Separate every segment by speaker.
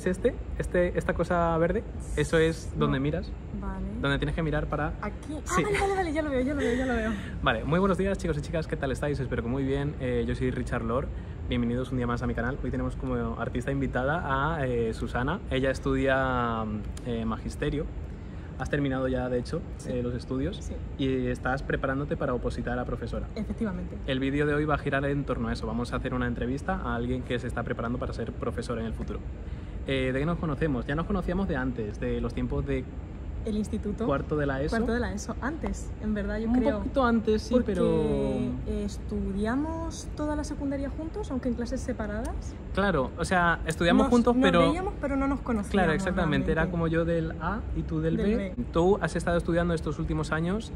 Speaker 1: ¿Es esta cosa verde? Eso es donde miras.
Speaker 2: Vale.
Speaker 1: Donde tienes que mirar para...
Speaker 2: Aquí.
Speaker 1: Sí.
Speaker 2: Vale, ya lo veo.
Speaker 1: Vale, muy buenos días chicos y chicas, ¿qué tal estáis? Espero que muy bien. Yo soy Richard Lor, bienvenidos un día más a mi canal. Hoy tenemos como artista invitada a Susana. Ella estudia magisterio. Has terminado ya, de hecho, los estudios y estás preparándote para opositar a profesora.
Speaker 2: Efectivamente.
Speaker 1: El vídeo de hoy va a girar en torno a eso. Vamos a hacer una entrevista a alguien que se está preparando para ser profesora en el futuro. ¿De qué nos conocemos? Ya nos conocíamos de antes, de los tiempos de...
Speaker 2: El instituto.
Speaker 1: Cuarto de la ESO.
Speaker 2: Cuarto de la ESO, antes, en verdad, yo creo.
Speaker 1: Un poquito antes, sí,
Speaker 2: porque
Speaker 1: pero...
Speaker 2: estudiamos toda la secundaria juntos, aunque en clases separadas.
Speaker 1: Claro, o sea, estudiamos juntos, pero...
Speaker 2: Nos veíamos, pero no nos conocíamos.
Speaker 1: Claro, exactamente.
Speaker 2: Realmente.
Speaker 1: Era como yo del A y tú del B. Tú has estado estudiando estos últimos años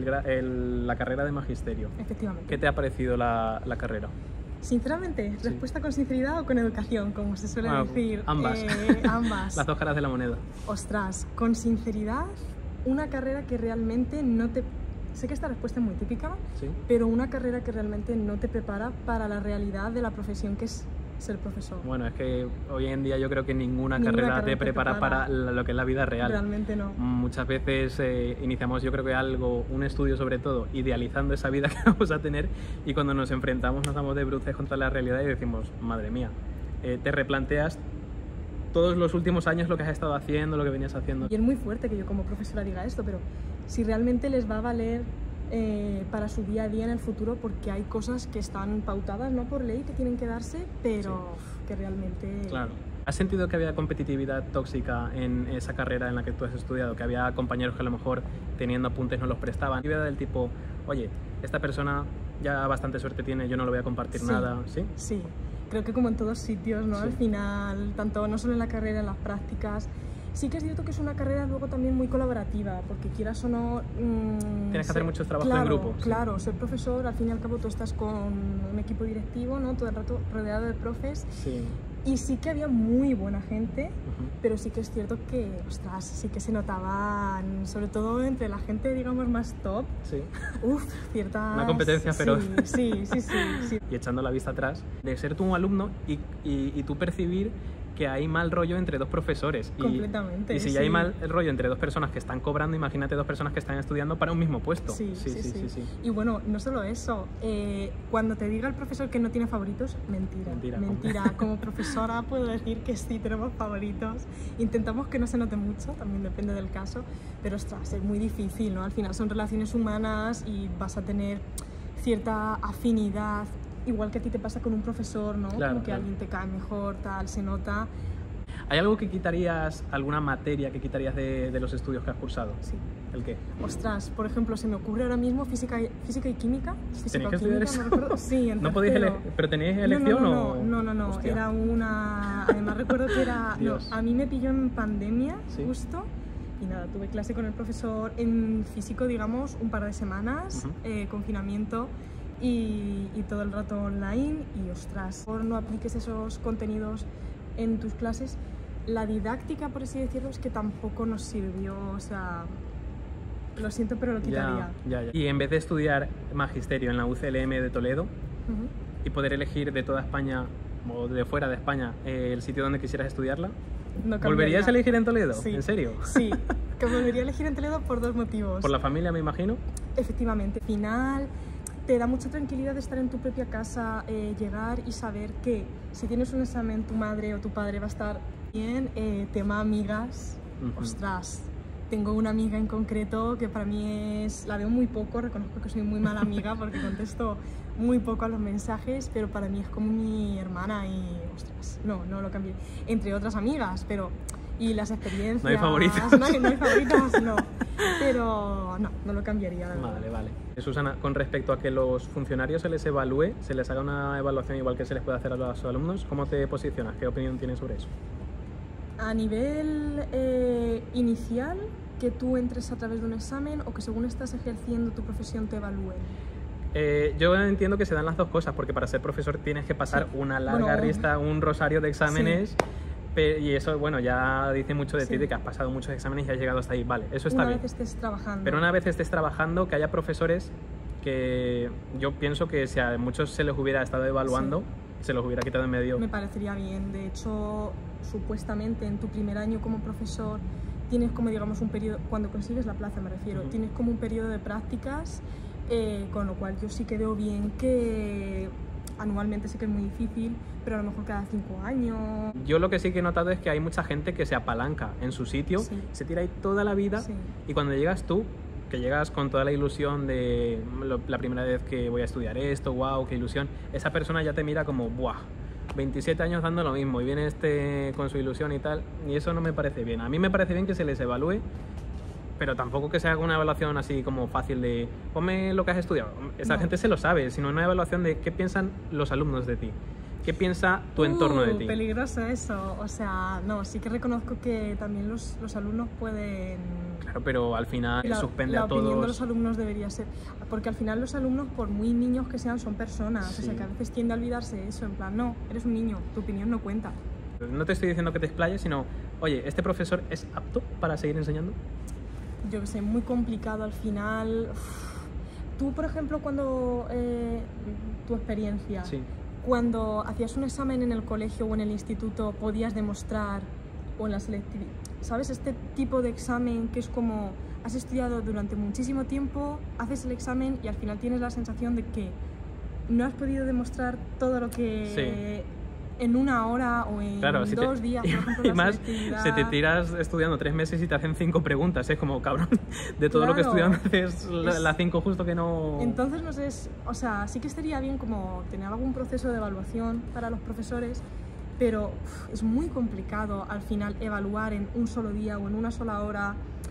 Speaker 1: la carrera de magisterio.
Speaker 2: Efectivamente.
Speaker 1: ¿Qué te ha parecido la carrera?
Speaker 2: Sinceramente, respuesta con sinceridad o con educación, como se suele decir.
Speaker 1: Ambas.
Speaker 2: Ambas.
Speaker 1: Las dos caras de la moneda.
Speaker 2: Ostras, con sinceridad, una carrera que realmente no te... Sé que esta respuesta es muy típica, pero una carrera que realmente no te prepara para la realidad de la profesión que es ser profesor.
Speaker 1: Bueno, es que hoy en día yo creo que ninguna carrera te prepara para lo que es la vida real.
Speaker 2: Realmente no.
Speaker 1: Muchas veces iniciamos, yo creo que un estudio sobre todo, idealizando esa vida que vamos a tener, y cuando nos enfrentamos nos damos de bruces contra la realidad y decimos, madre mía, te replanteas todos los últimos años lo que has estado haciendo, lo que venías haciendo.
Speaker 2: Y es muy fuerte que yo como profesora diga esto, pero si realmente les va a valer para su día a día en el futuro, porque hay cosas que están pautadas, ¿no?, por ley, que tienen que darse, pero que realmente...
Speaker 1: Claro. ¿Has sentido que había competitividad tóxica en esa carrera en la que tú has estudiado? Que había compañeros que a lo mejor teniendo apuntes no los prestaban. ¿Y del tipo, oye, esta persona ya bastante suerte tiene, yo no le voy a compartir nada? ¿Sí? Sí.
Speaker 2: Creo que como en todos sitios, ¿no? Al final, tanto no solo en la carrera, en las prácticas. Sí que es cierto que es una carrera luego también muy colaborativa, porque quieras o no...
Speaker 1: Tienes que hacer muchos trabajos en grupo.
Speaker 2: Claro, ser profesor, al fin y al cabo tú estás con un equipo directivo, ¿no?, todo el rato rodeado de profes. Sí. Y sí que había muy buena gente, pero sí que es cierto que, ostras, sí que se notaban, sobre todo entre la gente, digamos, más top. Sí. Cierta...
Speaker 1: Una competencia feroz.
Speaker 2: Sí.
Speaker 1: Y echando la vista atrás, de ser tú un alumno y tú percibir que hay mal rollo entre dos profesores.
Speaker 2: Completamente.
Speaker 1: Y si ya hay mal rollo entre dos personas que están cobrando, imagínate dos personas que están estudiando para un mismo puesto.
Speaker 2: Sí. Y bueno, no solo eso, cuando te diga el profesor que no tiene favoritos, mentira. Como profesora puedo decir que sí tenemos favoritos. Intentamos que no se note mucho, también depende del caso, pero ostras, es muy difícil, ¿no? Al final son relaciones humanas y vas a tener cierta afinidad. Igual que a ti te pasa con un profesor, ¿no? Como que alguien te cae mejor, tal, se nota.
Speaker 1: ¿Hay algo que quitarías, alguna materia que quitarías de los estudios que has cursado?
Speaker 2: Sí.
Speaker 1: ¿El qué?
Speaker 2: Ostras, por ejemplo, se me ocurre ahora mismo física y química.
Speaker 1: ¿Tenías que estudiar eso?
Speaker 2: No, sí,
Speaker 1: ¿No podías ¿Pero tenías elección o...?
Speaker 2: No. Hostia. Era una... Además recuerdo que era... No, a mí me pilló en pandemia, justo. Y nada, tuve clase con el profesor en físico, digamos, un par de semanas, confinamiento. Y todo el rato online y ostras, por no apliques esos contenidos en tus clases, la didáctica, por así decirlo, es que tampoco nos sirvió, o sea, lo siento, pero lo quitaría.
Speaker 1: Ya. Y en vez de estudiar magisterio en la UCLM de Toledo y poder elegir de toda España o de fuera de España el sitio donde quisieras estudiarla, ¿volverías a elegir en Toledo?
Speaker 2: Sí.
Speaker 1: ¿En serio?
Speaker 2: Sí, que volvería a elegir en Toledo por dos motivos.
Speaker 1: ¿Por la familia, me imagino?
Speaker 2: Efectivamente. Al final te da mucha tranquilidad de estar en tu propia casa, llegar y saber que si tienes un examen tu madre o tu padre va a estar bien. Tema amigas, ostras, tengo una amiga en concreto que para mí la veo muy poco, reconozco que soy muy mala amiga porque contesto muy poco a los mensajes, pero para mí es como mi hermana y ostras, no lo cambié, entre otras amigas, pero... Y las experiencias...
Speaker 1: ¿No hay favoritas?
Speaker 2: No hay favoritas, no. Pero no lo cambiaría.
Speaker 1: Vale. Susana, con respecto a que los funcionarios se les evalúe, se les haga una evaluación igual que se les puede hacer a los alumnos, ¿cómo te posicionas? ¿Qué opinión tienes sobre eso?
Speaker 2: A nivel inicial, que tú entres a través de un examen o que según estás ejerciendo tu profesión te evalúen.
Speaker 1: Yo entiendo que se dan las dos cosas, porque para ser profesor tienes que pasar una larga lista, un rosario de exámenes. Y eso, bueno, ya dice mucho de ti, de que has pasado muchos exámenes y has llegado hasta ahí. Vale, eso está bien.
Speaker 2: Una vez estés trabajando.
Speaker 1: Pero una vez estés trabajando, que haya profesores que yo pienso que si a muchos se les hubiera estado evaluando, se los hubiera quitado en medio.
Speaker 2: Me parecería bien. De hecho, supuestamente en tu primer año como profesor tienes como, digamos, un periodo, cuando consigues la plaza me refiero, tienes como un periodo de prácticas, con lo cual yo sí que veo bien que anualmente sé que es muy difícil, pero a lo mejor cada 5 años.
Speaker 1: Yo lo que sí que he notado es que hay mucha gente que se apalanca en su sitio,
Speaker 2: Sí.
Speaker 1: se tira ahí toda la vida,
Speaker 2: Sí.
Speaker 1: y cuando llegas tú, que llegas con toda la ilusión de la primera vez que voy a estudiar esto, wow, qué ilusión, esa persona ya te mira como, buah, 27 años dando lo mismo, y viene este con su ilusión y tal, y eso no me parece bien. A mí me parece bien que se les evalúe, pero tampoco que se haga una evaluación así como fácil de ponme lo que has estudiado. Esa
Speaker 2: No.
Speaker 1: gente se lo sabe, sino una evaluación de qué piensan los alumnos de ti, qué piensa tu entorno de ti.
Speaker 2: Peligroso eso. O sea, no, sí que reconozco que también los alumnos pueden...
Speaker 1: Claro, pero al final suspende
Speaker 2: la
Speaker 1: a todos.
Speaker 2: La opinión de los alumnos debería ser... Porque al final los alumnos, por muy niños que sean, son personas.
Speaker 1: Sí.
Speaker 2: O sea, que a veces tiende a olvidarse eso. En plan, no, eres un niño, tu opinión no cuenta.
Speaker 1: No te estoy diciendo que te explayes, sino, oye, ¿este profesor es apto para seguir enseñando?
Speaker 2: Yo que sé, muy complicado al final. Tú, por ejemplo, cuando... tu experiencia...
Speaker 1: Sí.
Speaker 2: Cuando hacías un examen en el colegio o en el instituto, podías demostrar, o en la selectividad, ¿sabes? Este tipo de examen que es como has estudiado durante muchísimo tiempo, haces el examen y al final tienes la sensación de que no has podido demostrar todo lo que en una hora o en 2 días, por ejemplo.
Speaker 1: Y más, si te tiras estudiando 3 meses y te hacen 5 preguntas, es como, cabrón, de todo lo que estudian haces las 5 justo que no...
Speaker 2: Entonces, no sé, o sea, sí que estaría bien como tener algún proceso de evaluación para los profesores, pero es muy complicado al final evaluar en un solo día o en una sola hora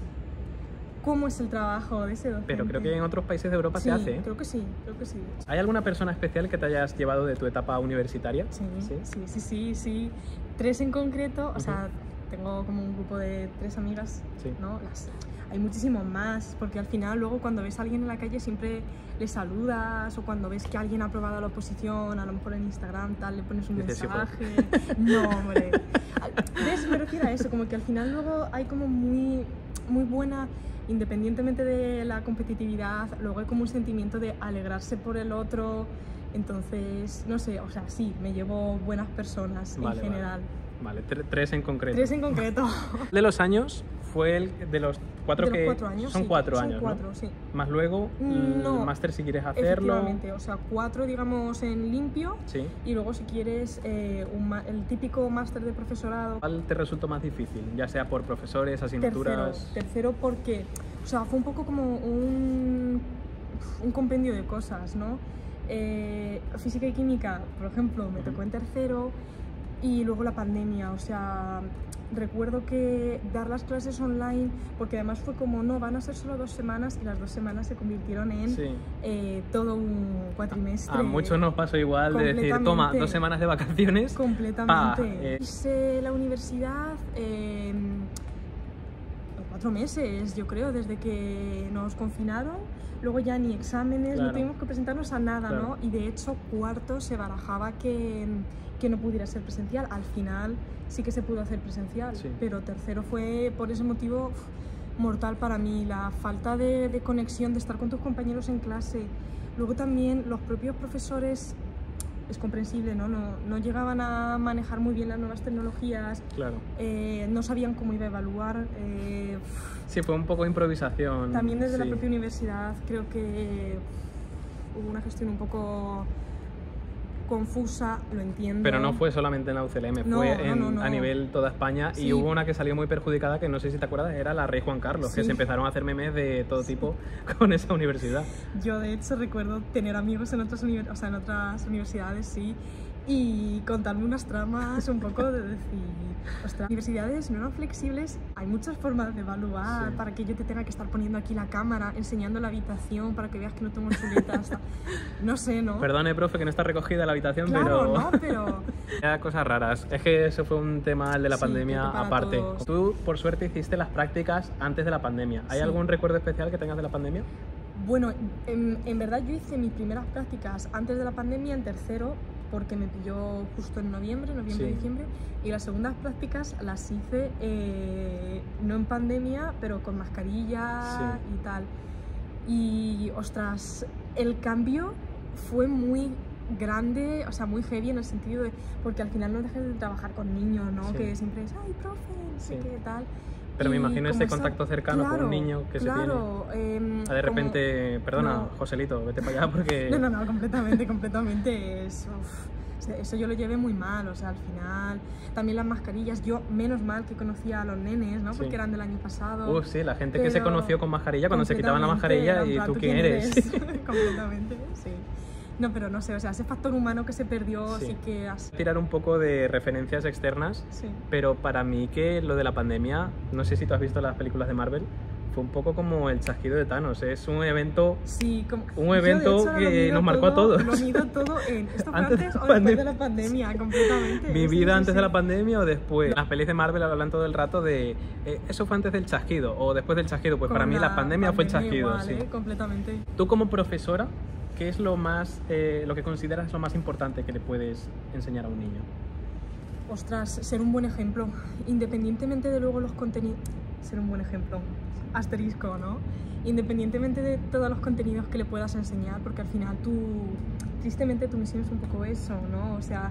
Speaker 2: cómo es el trabajo de ese docente.
Speaker 1: Pero creo que en otros países de Europa se hace, ¿eh?
Speaker 2: Creo que sí, creo que sí.
Speaker 1: ¿Hay alguna persona especial que te hayas llevado de tu etapa universitaria?
Speaker 2: Sí. 3 en concreto, o sea, tengo como un grupo de 3 amigas, ¿no? Hay muchísimos más, porque al final luego cuando ves a alguien en la calle siempre le saludas, o cuando ves que alguien ha aprobado la oposición, a lo mejor en Instagram tal, le pones un mensaje. No, hombre. ¿Ves? Me refiero a eso, como que al final luego hay como muy buena, independientemente de la competitividad, luego hay como un sentimiento de alegrarse por el otro. Entonces, no sé, o sea, sí, me llevo buenas personas en general.
Speaker 1: Vale, 3 en concreto.
Speaker 2: 3 en concreto.
Speaker 1: De los años fue el de los 4 que...
Speaker 2: 4 años,
Speaker 1: son 4 años,
Speaker 2: son 4,
Speaker 1: ¿no?
Speaker 2: sí.
Speaker 1: Más luego el máster si quieres hacerlo.
Speaker 2: Efectivamente, o sea, 4 digamos en limpio, y luego si quieres el típico máster de profesorado.
Speaker 1: ¿Cuál te resultó más difícil? Ya sea por profesores, asignaturas...
Speaker 2: Tercero porque, o sea, fue un poco como un compendio de cosas, ¿no? Física y química, por ejemplo, me tocó en tercero. Y luego la pandemia, o sea, recuerdo que dar las clases online, porque además fue como, no, van a ser solo 2 semanas, y las 2 semanas se convirtieron en todo un cuatrimestre.
Speaker 1: A muchos nos pasó igual de decir, toma, 2 semanas de vacaciones.
Speaker 2: Completamente. Hice la universidad 4 meses, yo creo, desde que nos confinaron. Luego ya ni exámenes, no tuvimos que presentarnos a nada, ¿no? Y de hecho, cuarto se barajaba que no pudiera ser presencial. Al final sí que se pudo hacer presencial, pero tercero fue por ese motivo mortal para mí, la falta de conexión, de estar con tus compañeros en clase. Luego también los propios profesores, es comprensible, ¿no? No llegaban a manejar muy bien las nuevas tecnologías, no sabían cómo iba a evaluar.
Speaker 1: Sí, fue un poco de improvisación.
Speaker 2: También desde la propia universidad creo que hubo una gestión un poco confusa, lo entiendo.
Speaker 1: Pero no fue solamente en la UCLM, fue a nivel toda España, y hubo una que salió muy perjudicada, que no sé si te acuerdas, era la Rey Juan Carlos, que se empezaron a hacer memes de todo tipo con esa universidad. Yo
Speaker 2: de hecho recuerdo tener amigos en otras universidades, y contarme unas tramas un poco de decir, ostras, universidades no eran flexibles, hay muchas formas de evaluar para que yo te tenga que estar poniendo aquí la cámara, enseñando la habitación para que veas que no tengo chuletas, no sé, ¿no?
Speaker 1: Perdone, profe, que no está recogida la habitación,
Speaker 2: pero...
Speaker 1: Era cosas raras, es que eso fue un tema, el de la pandemia aparte. Tú, por suerte, hiciste las prácticas antes de la pandemia. ¿Hay algún recuerdo especial que tengas de la pandemia?
Speaker 2: Bueno, en verdad yo hice mis primeras prácticas antes de la pandemia en tercero, porque me pilló justo en noviembre, diciembre, y las segundas prácticas las hice no en pandemia, pero con mascarilla y tal. Y, ostras, el cambio fue muy grande, o sea, muy heavy en el sentido de, porque al final no dejas de trabajar con niños, ¿no?
Speaker 1: Sí.
Speaker 2: Que siempre es, ay, profe, no sé
Speaker 1: Sí.
Speaker 2: qué tal.
Speaker 1: Pero me
Speaker 2: Y
Speaker 1: imagino
Speaker 2: como
Speaker 1: este contacto cercano con un niño que se tiene. De repente, perdona,
Speaker 2: no.
Speaker 1: Joselito, vete para allá porque...
Speaker 2: No, completamente es... eso yo lo llevé muy mal, o sea, al final... También las mascarillas, yo menos mal que conocía a los nenes, ¿no? Porque
Speaker 1: Sí.
Speaker 2: eran del año pasado.
Speaker 1: Sí, la gente que se conoció con mascarilla cuando se quitaban la
Speaker 2: Completamente,
Speaker 1: mascarilla
Speaker 2: en
Speaker 1: y
Speaker 2: plan,
Speaker 1: tú quién eres.
Speaker 2: Completamente, sí. No, pero no sé, o sea, ese factor humano que se perdió
Speaker 1: Sí.
Speaker 2: sí que...
Speaker 1: Tirar un poco de referencias externas,
Speaker 2: Sí.
Speaker 1: pero para mí que lo de la pandemia, no sé si tú has visto las películas de Marvel, fue un poco como el chasquido de Thanos. Es un evento,
Speaker 2: Sí, como...
Speaker 1: un evento
Speaker 2: yo, de hecho,
Speaker 1: que
Speaker 2: lo mido
Speaker 1: nos marcó a todos.
Speaker 2: Lo mido todo en... ¿Esto fue
Speaker 1: Antes
Speaker 2: antes
Speaker 1: de
Speaker 2: o
Speaker 1: la
Speaker 2: después de la
Speaker 1: pandemia.
Speaker 2: pandemia? Completamente.
Speaker 1: Mi
Speaker 2: Sí,
Speaker 1: vida
Speaker 2: sí,
Speaker 1: antes
Speaker 2: sí.
Speaker 1: de la pandemia o después. Las pelis de Marvel hablan todo el rato de eso fue antes del chasquido o después del chasquido. Pues
Speaker 2: Con
Speaker 1: para mí la pandemia fue el chasquido.
Speaker 2: igual,
Speaker 1: Sí.
Speaker 2: Completamente.
Speaker 1: Tú como profesora, ¿qué es lo más, lo que consideras lo más importante que le puedes enseñar a un niño?
Speaker 2: Ostras, ser un buen ejemplo. Independientemente de luego los contenidos... Ser un buen ejemplo. Asterisco, ¿no? Independientemente de todos los contenidos que le puedas enseñar, porque al final tristemente tu misión es un poco eso, ¿no? O sea,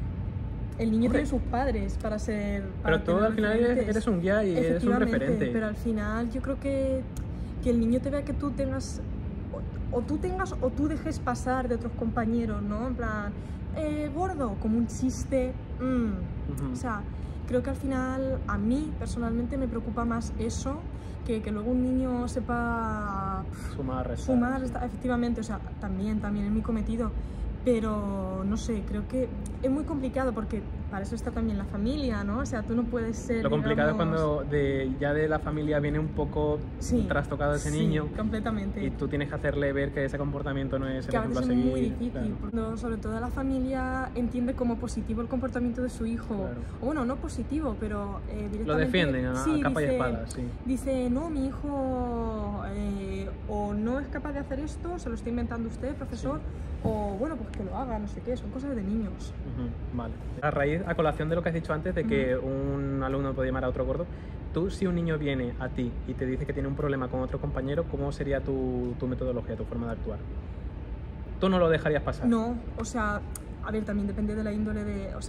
Speaker 2: el niño
Speaker 1: Hombre,
Speaker 2: tiene sus padres para ser...
Speaker 1: Pero tú al final eres un guía y eres un referente.
Speaker 2: Pero al final yo creo que el niño te vea que tú tengas... O tú dejes pasar de otros compañeros, ¿no? En plan, gordo, como un chiste. O sea, creo que al final a mí personalmente me preocupa más eso que luego un niño sepa
Speaker 1: Sumar,
Speaker 2: efectivamente, o sea, también es mi cometido, pero no sé, creo que es muy complicado porque para eso está también la familia, ¿no? O sea, tú no puedes ser,
Speaker 1: Lo complicado
Speaker 2: digamos...
Speaker 1: es cuando ya de la familia viene un poco trastocado ese niño.
Speaker 2: Completamente.
Speaker 1: Y tú tienes que hacerle ver que ese comportamiento no es el
Speaker 2: que a
Speaker 1: ejemplo
Speaker 2: veces
Speaker 1: a seguir.
Speaker 2: es muy difícil,
Speaker 1: Claro.
Speaker 2: cuando sobre todo la familia entiende como positivo el comportamiento de su hijo,
Speaker 1: Claro.
Speaker 2: o bueno, no positivo, pero directamente...
Speaker 1: Lo defienden a capa y espada, sí.
Speaker 2: Dice, no, mi hijo o no es capaz de hacer esto, se lo está inventando usted, profesor, o bueno, pues que lo haga, no sé qué, son cosas de niños.
Speaker 1: Vale. A colación de lo que has dicho antes, de que un alumno puede llamar a otro gordo, tú, si un niño viene a ti y te dice que tiene un problema con otro compañero, ¿cómo sería tu metodología, tu forma de actuar? ¿Tú no lo dejarías pasar?
Speaker 2: No, o sea, a ver, también depende de la índole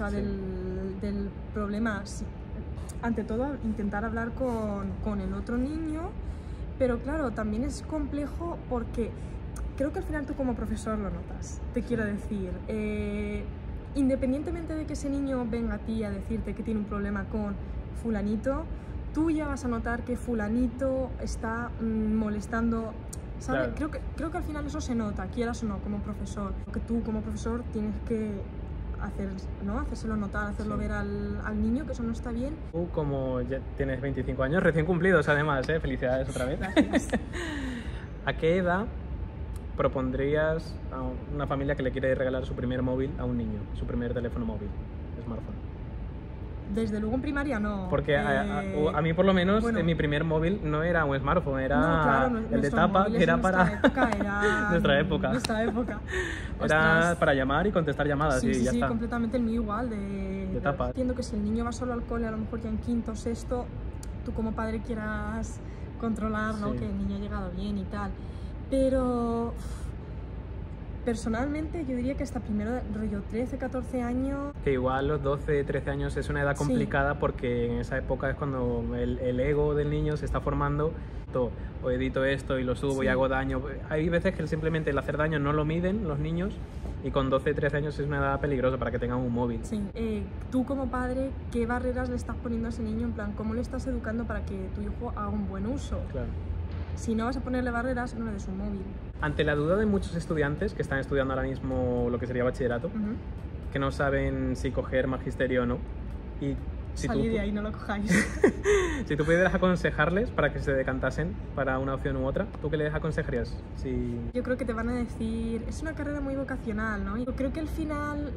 Speaker 2: del problema. Sí. Ante todo, intentar hablar con el otro niño, pero claro, también es complejo porque creo que al final tú como profesor lo notas. Te quiero decir, independientemente de que ese niño venga a ti a decirte que tiene un problema con fulanito, tú ya vas a notar que fulanito está molestando, ¿sabes?
Speaker 1: Claro.
Speaker 2: Creo que al final eso se nota, quieras o no, como profesor. Que tú como profesor tienes que hacérselo notar, hacerlo ver al niño que eso no está bien.
Speaker 1: Tú, como ya tienes 25 años, recién cumplidos además, felicidades otra vez.
Speaker 2: Gracias.
Speaker 1: ¿A qué edad propondrías a una familia que le quiere regalar su primer móvil a un niño, su primer teléfono móvil, smartphone?
Speaker 2: Desde luego en primaria no.
Speaker 1: Porque a mí por lo menos
Speaker 2: bueno,
Speaker 1: mi primer móvil no era un smartphone, era
Speaker 2: no, claro,
Speaker 1: el de tapa, que era para
Speaker 2: nuestra
Speaker 1: época.
Speaker 2: Nuestra época.
Speaker 1: Era
Speaker 2: Ostras.
Speaker 1: para llamar y contestar llamadas y ya
Speaker 2: sí,
Speaker 1: está.
Speaker 2: completamente el mío igual, de
Speaker 1: tapa.
Speaker 2: Entiendo que si el niño va solo al cole, a lo mejor ya en quinto o sexto, tú como padre quieras controlar, ¿no?
Speaker 1: Sí.
Speaker 2: Que el niño ha llegado bien y tal. Pero personalmente yo diría que hasta primero, rollo 13, 14 años...
Speaker 1: Que igual los 12, 13 años es una edad complicada porque en esa época es cuando el ego del niño se está formando. O edito esto y lo subo y hago daño. Hay veces que simplemente el hacer daño no lo miden los niños y con 12, 13 años es una edad peligrosa para que tengan un móvil.
Speaker 2: Sí. Tú como padre, ¿qué barreras le estás poniendo a ese niño? En plan, ¿cómo le estás educando para que tu hijo haga un buen uso?
Speaker 1: Claro.
Speaker 2: Si no vas a ponerle barreras, no le des un móvil.
Speaker 1: Ante la duda de muchos estudiantes que están estudiando ahora mismo lo que sería bachillerato, que no saben si coger magisterio o no, y si
Speaker 2: Salid de ahí, no lo cojáis.
Speaker 1: si tú pudieras aconsejarles para que se decantasen para una opción u otra, ¿tú qué les aconsejarías?
Speaker 2: Yo creo que te van a decir, es una carrera muy vocacional, ¿no? Yo creo que al final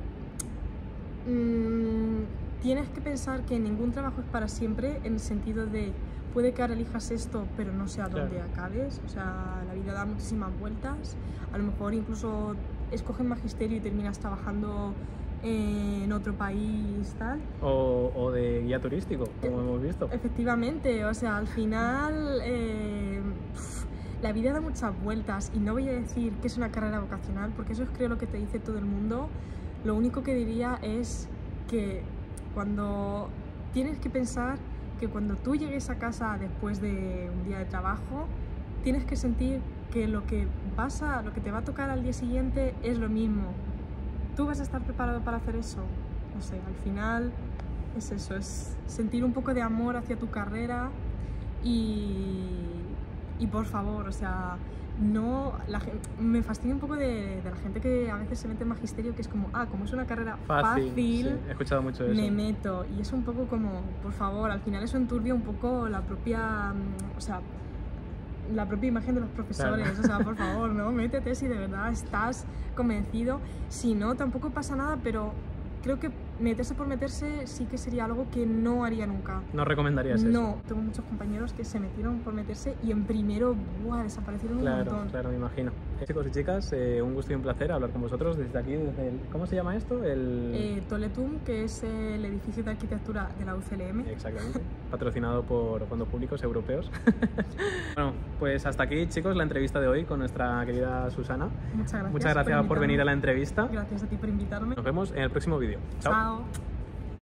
Speaker 2: tienes que pensar que ningún trabajo es para siempre, en el sentido de puede que ahora elijas esto, pero no sé a dónde acabes. O sea, la vida da muchísimas vueltas. A lo mejor incluso escoges magisterio y terminas trabajando en otro país, tal.
Speaker 1: O de guía turístico, como hemos visto.
Speaker 2: Efectivamente, o sea, al final la vida da muchas vueltas y no voy a decir que es una carrera vocacional, porque eso es creo lo que te dice todo el mundo. Lo único que diría es que cuando tienes que pensar que cuando tú llegues a casa después de un día de trabajo, tienes que sentir que lo que te va a tocar al día siguiente es lo mismo. ¿Tú vas a estar preparado para hacer eso? No sé, al final es eso, es sentir un poco de amor hacia tu carrera y por favor, o sea, no, me fastidia un poco de la gente que a veces se mete en magisterio, que es como, como es una carrera fácil,
Speaker 1: sí, he escuchado mucho eso.
Speaker 2: Me meto, y es un poco como, por favor, al final eso enturbia un poco la propia, o sea, la propia imagen de los profesores, claro. O sea, por favor, ¿no? Métete si de verdad estás convencido, si no, tampoco pasa nada, pero creo que meterse por meterse sí que sería algo que no haría nunca.
Speaker 1: ¿No recomendarías eso?
Speaker 2: No, tengo muchos compañeros que se metieron por meterse y en primero, ¡buah!, desaparecieron un montón.
Speaker 1: Claro, me imagino. Chicos y chicas, un gusto y un placer hablar con vosotros desde aquí, desde el... ¿Cómo se llama esto?
Speaker 2: Toletum, que es el edificio de arquitectura de la UCLM.
Speaker 1: Exactamente, patrocinado por fondos públicos europeos. Bueno, pues hasta aquí, chicos, la entrevista de hoy con nuestra querida Susana.
Speaker 2: Muchas gracias.
Speaker 1: Muchas gracias por venir a la entrevista.
Speaker 2: Gracias a ti por invitarme.
Speaker 1: Nos vemos en el próximo vídeo. Chao.
Speaker 2: Chao.